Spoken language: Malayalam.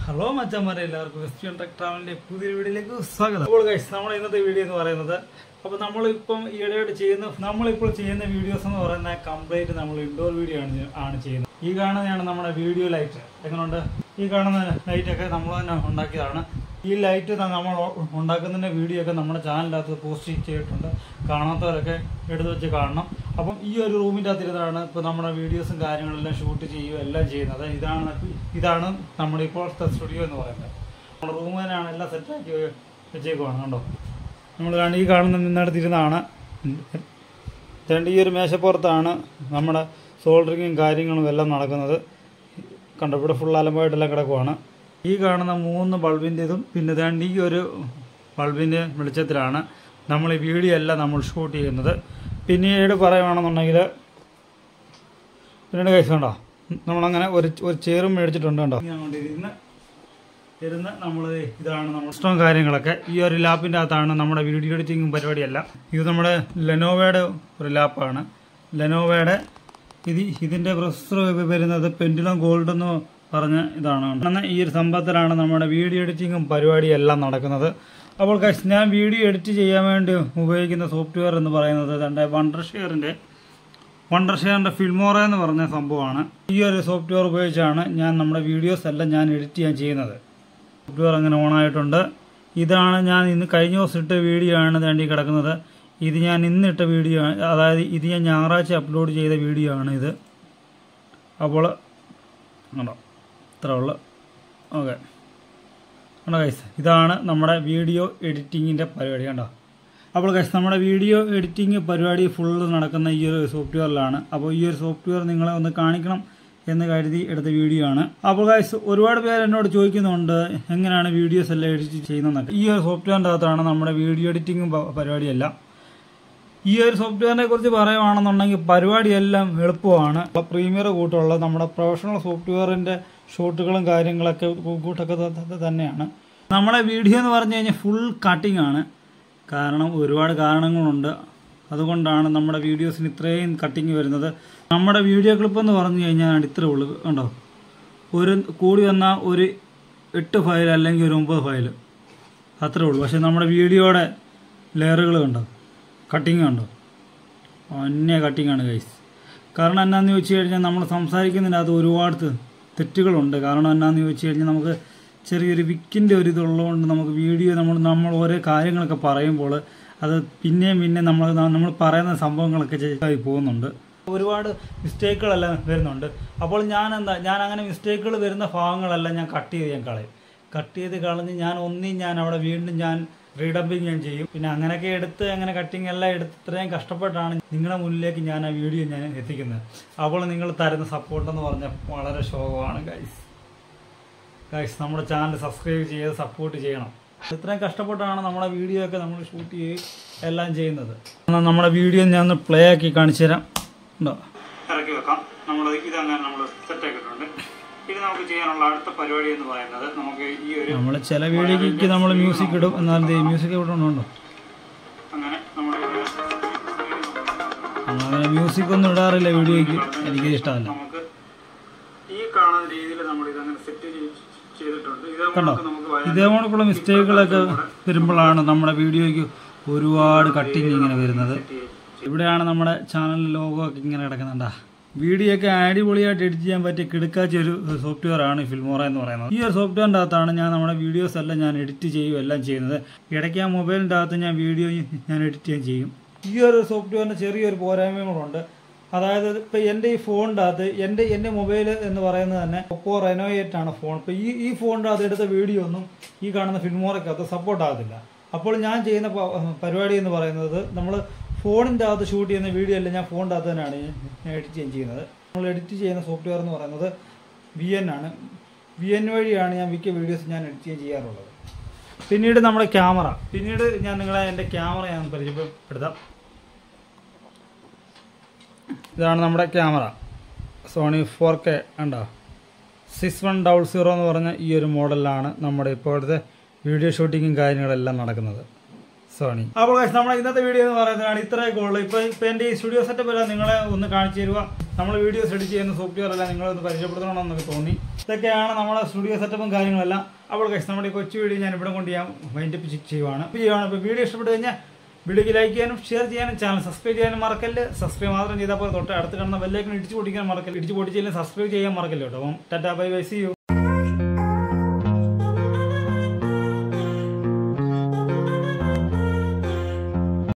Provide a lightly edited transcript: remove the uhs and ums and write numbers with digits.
ഹലോ മച്ചന്മാരെ, എല്ലാവർക്കും വെസ്റ്റേൺ ടെക് ട്രാവലിന്റെ പുതിയ വീഡിയോയിലേക്ക് സ്വാഗതം. അപ്പോൾ ഗൈസ്, നമ്മുടെ ഇന്നത്തെ വീഡിയോ എന്ന് പറയുന്നത്, അപ്പോൾ നമ്മളിപ്പം ഈയിടെയായിട്ട് നമ്മളിപ്പോൾ ചെയ്യുന്ന വീഡിയോസ് എന്ന് പറയുന്നത് കംപ്ലീറ്റ് നമ്മൾ ഇൻഡോർ വീഡിയോ ആണ് ചെയ്യുന്നത്. ഈ കാണുന്നതാണ് നമ്മുടെ വീഡിയോ ലൈറ്റ്. എങ്ങനെയുണ്ട്? ഈ കാണുന്ന ലൈറ്റൊക്കെ നമ്മൾ തന്നെ ഉണ്ടാക്കിയതാണ്. ഈ ലൈറ്റ് നമ്മൾ ഉണ്ടാക്കുന്നതിൻ്റെ വീഡിയോ ഒക്കെ നമ്മുടെ ചാനലിനകത്ത് പോസ്റ്റ് ചെയ്തിട്ടുണ്ട്. കാണാത്തവരൊക്കെ എടുത്തു വെച്ച് കാണണം. അപ്പം ഈ ഒരു റൂമിൻ്റെ അകത്തിരുന്നാണ് ഇപ്പോൾ നമ്മുടെ വീഡിയോസും കാര്യങ്ങളെല്ലാം ഷൂട്ട് ചെയ്യുകയും എല്ലാം ചെയ്യുന്നത്. ഇതാണ് നമ്മുടെ ഇപ്പോഴത്തെ സ്റ്റുഡിയോ എന്ന് പറയുന്നത്. നമ്മുടെ റൂം തന്നെയാണ് എല്ലാം സെറ്റാക്കി വെച്ചേക്കുവാണ്. കണ്ടോ, നമ്മൾ ഈ കാണുന്ന നിന്നെടുത്തിരുന്നാണ്. ഈ ഒരു മേശപ്പുറത്താണ് നമ്മുടെ സോൾഡറിങ്ങും കാര്യങ്ങളും എല്ലാം നടക്കുന്നത്. കണ്ടോ, ഇവിടെ ഫുൾ അലമ്പായിട്ടെല്ലാം കിടക്കുവാണ്. ഈ കാണുന്ന 3 ബൾബിൻ്റെതും പിന്നെ ഈ ഒരു ബൾബിൻ്റെ വെളിച്ചത്തിലാണ് നമ്മൾ ഈ വീഡിയോ എല്ലാം നമ്മൾ ഷൂട്ട് ചെയ്യുന്നത്. പിന്നീട് പറയുകയാണെന്നുണ്ടെങ്കിൽ പിന്നീട് കേസ് കണ്ടോ, നമ്മളങ്ങനെ ഒരു ചെയറും മേടിച്ചിട്ടുണ്ട്. കണ്ടോ, ഇരുന്ന് നമ്മൾ ഇതാണ് നമ്മൾ ഇഷ്ടവും കാര്യങ്ങളൊക്കെ. ഈ ഒരു ലാപ്പിൻ്റെ അകത്താണ് നമ്മുടെ വീഡിയോ എഡിറ്റിങ്ങും പരിപാടിയല്ല. ഇത് നമ്മുടെ ലെനോവയുടെ ഒരു ലാപ്പാണ്. ലെനോവയുടെ ഇതിൻ്റെ പ്രൊസസ്സർ വരുന്നത് പെൻഡുലം ഗോൾഡ് എന്ന് പറഞ്ഞ ഇതാണ്. ഈ ഒരു സംഭവത്തിലാണ് നമ്മുടെ വീഡിയോ എഡിറ്റിങ്ങും പരിപാടിയെല്ലാം നടക്കുന്നത്. അപ്പോൾ ഞാൻ വീഡിയോ എഡിറ്റ് ചെയ്യാൻ വേണ്ടി ഉപയോഗിക്കുന്ന സോഫ്റ്റ്വെയർ എന്ന് പറയുന്നത് എൻ്റെ വണ്ടർഷെയറിൻ്റെ ഫിൽമോറ എന്ന് പറഞ്ഞ സംഭവമാണ്. ഈ ഒരു സോഫ്റ്റ്വെയർ ഉപയോഗിച്ചാണ് ഞാൻ നമ്മുടെ വീഡിയോസ് എല്ലാം ഞാൻ എഡിറ്റ് ചെയ്യാൻ ചെയ്യുന്നത്. സോഫ്റ്റ്വെയർ അങ്ങനെ ഓണായിട്ടുണ്ട്. ഇതാണ് ഞാൻ ഇന്ന് കഴിഞ്ഞ ദിവസം ഇട്ട വീഡിയോ ആണ് വേണ്ടി കിടക്കുന്നത്. ഇത് ഞാൻ ഇന്നിട്ട വീഡിയോ, അതായത് ഇത് ഞാൻ ഞായറാഴ്ച അപ്ലോഡ് ചെയ്ത വീഡിയോ ആണ് ഇത്. അപ്പോൾ കണ്ടോ, ഇത്ര ഉള്ളു. ഓക്കെ, കണ്ടോ ഗൈസ്, ഇതാണ് നമ്മുടെ വീഡിയോ എഡിറ്റിങ്ങിൻ്റെ പരിപാടി. കണ്ടോ, അപ്പോൾ ഗൈസ്, നമ്മുടെ വീഡിയോ എഡിറ്റിംഗ് പരിപാടി ഫുള്ള് നടക്കുന്ന ഈ ഒരു സോഫ്റ്റ്വെയറിലാണ്. അപ്പോൾ ഈ ഒരു സോഫ്റ്റ്വെയർ നിങ്ങളെ ഒന്ന് കാണിക്കണം എന്ന് കരുതി എടുത്ത വീഡിയോ ആണ്. അപ്പോൾ ഗൈസ്, ഒരുപാട് പേര് എന്നോട് ചോദിക്കുന്നുണ്ട് എങ്ങനെയാണ് വീഡിയോസ് എല്ലാം എഡിറ്റ് ചെയ്യുന്നതെന്നൊക്കെ. ഈ ഒരു സോഫ്റ്റ്വെയറിൻ്റെ അകത്താണ് നമ്മുടെ വീഡിയോ എഡിറ്റിങ്ങും പരിപാടിയെല്ലാം. ഈ ഒരു സോഫ്റ്റ്വെയറിനെ കുറിച്ച് പറയുകയാണെന്നുണ്ടെങ്കിൽ പരിപാടിയെല്ലാം എളുപ്പമാണ്. പ്രീമിയർ കൂട്ടുള്ള നമ്മുടെ പ്രൊഫഷണൽ സോഫ്റ്റ്വെയറിൻ്റെ ഷോട്ടുകളും കാര്യങ്ങളൊക്കെ കൂട്ടൊക്കെ തന്നെയാണ്. നമ്മുടെ വീഡിയോ എന്ന് പറഞ്ഞു കഴിഞ്ഞാൽ ഫുൾ കട്ടിംഗ് ആണ്. കാരണം ഒരുപാട് കാരണങ്ങളുണ്ട്. അതുകൊണ്ടാണ് നമ്മുടെ വീഡിയോസിന് ഇത്രയും കട്ടിങ് വരുന്നത്. നമ്മുടെ വീഡിയോ ക്ലിപ്പ് എന്ന് പറഞ്ഞു കഴിഞ്ഞാൽ ഇത്രേ ഉള്ളൂ. കണ്ടോ, ഒരു കൂടി വന്നാൽ ഒരു 8 ഫയൽ അല്ലെങ്കിൽ ഒരു 9 ഫയൽ അത്രേ ഉള്ളൂ. പക്ഷെ നമ്മുടെ വീഡിയോയുടെ ലെയറുകൾ കണ്ടോ, കട്ടിങ് കണ്ടോ, അന്യ കട്ടിങ്ങാണ് ഗൈസ്. കാരണം എന്നാന്ന് ചോദിച്ചു കഴിഞ്ഞാൽ നമ്മൾ സംസാരിക്കുന്നതിൻ്റെ അത് ഒരുപാട് തെറ്റുകളുണ്ട്. കാരണം എന്നാന്ന് ചോദിച്ചു കഴിഞ്ഞാൽ നമുക്ക് ചെറിയൊരു വിക്കിൻ്റെ ഒരു ഇതുള്ളതുകൊണ്ട് നമുക്ക് വീഡിയോ നമ്മൾ ഓരോ കാര്യങ്ങളൊക്കെ പറയുമ്പോൾ അത് പിന്നെയും നമ്മൾ പറയുന്ന സംഭവങ്ങളൊക്കെ ചെയ്തായി പോകുന്നുണ്ട്. ഒരുപാട് മിസ്റ്റേക്കുകളെല്ലാം വരുന്നുണ്ട്. അപ്പോൾ ഞാൻ അങ്ങനെ മിസ്റ്റേക്കുകൾ വരുന്ന ഭാഗങ്ങളെല്ലാം ഞാൻ കട്ട് ചെയ്ത് കളഞ്ഞ് ഞാൻ അവിടെ വീണ്ടും ഞാൻ റീഡബിങ് ഞാൻ ചെയ്യും. പിന്നെ അങ്ങനെയൊക്കെ അങ്ങനെ കട്ടിങ് എല്ലാം എടുത്ത് ഇത്രയും കഷ്ടപ്പെട്ടാണ് നിങ്ങളുടെ മുന്നിലേക്ക് ഞാൻ ആ വീഡിയോ ഞാൻ എത്തിക്കുന്നത്. അപ്പോൾ നിങ്ങൾ തരുന്ന സപ്പോർട്ടെന്ന് പറഞ്ഞാൽ വളരെ ശോകമാണ് ഗൈസ്. നമ്മുടെ ചാനൽ സബ്സ്ക്രൈബ് ചെയ്ത് സപ്പോർട്ട് ചെയ്യണം. ഇത്രയും കഷ്ടപ്പെട്ടാണ് നമ്മുടെ വീഡിയോ ഒക്കെ നമ്മൾ ഷൂട്ട് ചെയ്യുകയും എല്ലാം ചെയ്യുന്നത്. നമ്മുടെ വീഡിയോ ഞാൻ ഒന്ന് പ്ലേ ആക്കി കാണിച്ചു തരാം. ഉണ്ടോ, ഇറക്കി വെക്കാം. ഇതങ്ങനെ നമ്മൾ സെറ്റാക്കിയിട്ടുണ്ട്. ഇത് നമുക്ക് ചെയ്യാനുള്ള അടുത്ത പരിപാടി എന്ന് പറയുന്നത്, നമുക്ക് ഈ ഒരു നമ്മൾ ചില വീഡിയോക്ക് നമ്മൾ മ്യൂസിക് ഇടും. എന്നാൽ മ്യൂസിക് ഇവിടെ ഉണ്ടോ, അങ്ങനെ മ്യൂസിക് ഒന്നും ഇടാറില്ല വീഡിയോയ്ക്ക്, എനിക്ക് ഇഷ്ടമല്ല. നമുക്ക് ഈ കാണുന്ന രീതിയിൽ നമ്മൾ ഇതങ്ങനെ സെറ്റ് ചെയ്തിട്ടുണ്ട്. കണ്ടോ, ഇതേപോലുള്ള മിസ്റ്റേക്കുകളൊക്കെ വരുമ്പോഴാണ് നമ്മുടെ വീഡിയോയ്ക്ക് ഒരുപാട് കട്ടിങ് ഇങ്ങനെ വരുന്നത്. ഇവിടെയാണ് നമ്മുടെ ചാനൽ ലോഗോ ഒക്കെ ഇങ്ങനെ കിടക്കുന്നുണ്ടാ. വീഡിയോ ഒക്കെ അടിപൊളിയായിട്ട് എഡിറ്റ് ചെയ്യാൻ പറ്റിയ കിടക്കാച്ച ഒരു സോഫ്റ്റ്വെയർ ആണ് ഫിൽമോറ എന്ന് പറയുന്നത്. ഈ ഒരു സോഫ്റ്റ്വെയറിൻ്റെ അകത്താണ് ഞാൻ നമ്മുടെ വീഡിയോസ് എല്ലാം ഞാൻ എഡിറ്റ് ചെയ്യും എല്ലാം ചെയ്യുന്നത്. ഇടയ്ക്ക് ആ മൊബൈലിൻ്റെ അകത്ത് ഞാൻ വീഡിയോ ഞാൻ എഡിറ്റ് ചെയ്യും. ഈ ഒരു സോഫ്റ്റ്വെയറിന് ചെറിയൊരു പോരായ്മകളുണ്ട്. അതായത് ഇപ്പോൾ എൻ്റെ ഈ ഫോണിൻ്റെ അകത്ത് എൻ്റെ മൊബൈൽ എന്ന് പറയുന്നത് തന്നെ ഒപ്പോ Reno 8 ആണ് ഫോൺ. ഇപ്പോൾ ഈ ഫോണിൻ്റെ അകത്ത് എടുത്ത വീഡിയോ ഒന്നും ഈ കാണുന്ന ഫിൽമോറയ്ക്കകത്ത് സപ്പോർട്ട് ആകത്തില്ല. അപ്പോൾ ഞാൻ ചെയ്യുന്ന പരിപാടി എന്ന് പറയുന്നത്, നമ്മൾ ഫോണിൻ്റെ അകത്ത് ഷൂട്ട് ചെയ്യുന്ന വീഡിയോ എല്ലാം ഞാൻ ഫോണിൻ്റെ അകത്ത് തന്നെയാണ് ഞാൻ എഡിറ്റ് ചെയ്യുന്നത്. നമ്മൾ എഡിറ്റ് ചെയ്യുന്ന സോഫ്റ്റ്വെയർ എന്ന് പറയുന്നത് VN ആണ്. VN വഴിയാണ് ഞാൻ മിക്ക വീഡിയോസ് ഞാൻ എഡിറ്റ് ചെയ്യാറുള്ളത്. പിന്നീട് നമ്മുടെ ക്യാമറ. ഞാൻ നിങ്ങളെ എൻ്റെ ക്യാമറ ഞാൻ പരിചയപ്പെടുത്താം. ഇതാണ് നമ്മുടെ ക്യാമറ. സോണി 4K ഉണ്ടോ, 6100 എന്ന് പറഞ്ഞ ഈ ഒരു മോഡലിലാണ് നമ്മുടെ ഇപ്പോഴത്തെ വീഡിയോ ഷൂട്ടിങ്ങും കാര്യങ്ങളെല്ലാം നടക്കുന്നത്. സോണി. അപ്പോൾ നമ്മുടെ ഇന്നത്തെ വീഡിയോ എന്ന് പറയുന്നതാണ് ഇത്രയൊക്കെ ഉള്ളൂ. ഇപ്പോൾ എൻ്റെ ഈ സ്റ്റുഡിയോ സെറ്റപ്പ് എല്ലാം നിങ്ങളെ ഒന്ന് കാണിച്ചു തരുക. നമ്മൾ വീഡിയോസ് എഡിറ്റ് ചെയ്യുന്ന സോഫ്റ്റ്വെയർ എല്ലാം നിങ്ങളൊന്ന് പരിചയപ്പെടുത്തണമെന്നൊക്കെ തോന്നി. ഇതൊക്കെയാണ് നമ്മുടെ സ്റ്റുഡിയോ സെറ്റപ്പും കാര്യങ്ങളെല്ലാം. അപ്പോൾ ഗൈസ് നമ്മുടെ ഈ കൊച്ചു വീഡിയോ ഞാൻ ഇവിടെ കൊണ്ട് ഞാൻ വൈൻഡപ്പ് ചെയ്യുവാണ്. അപ്പോൾ വീഡിയോ ഇഷ്ടപ്പെട്ട് കഴിഞ്ഞാൽ വീഡിയോക്ക് ലൈക്ക് ചെയ്യാനും ഷെയർ ചെയ്യാനും ചാനൽ സബ്സ്ക്രൈബ് ചെയ്യാനും മറക്കല്ല്. സബ്സ്ക്രൈബ് മാത്രം ചെയ്താൽ പോലെ തൊട്ട് അടുത്ത് കാണുന്ന ബെല്ലൈക്കൺ ഇടിച്ച് പൊട്ടിക്കാൻ മറക്കല്ല്. ഇടിച്ച് പൊട്ടിച്ചില്ലെങ്കിൽ സബ്സ്ക്രൈബ് ചെയ്യാൻ മറക്കല്ലോ കേട്ടോ. അപ്പം ടാറ്റാ ബൈ ബൈ, സീ യു.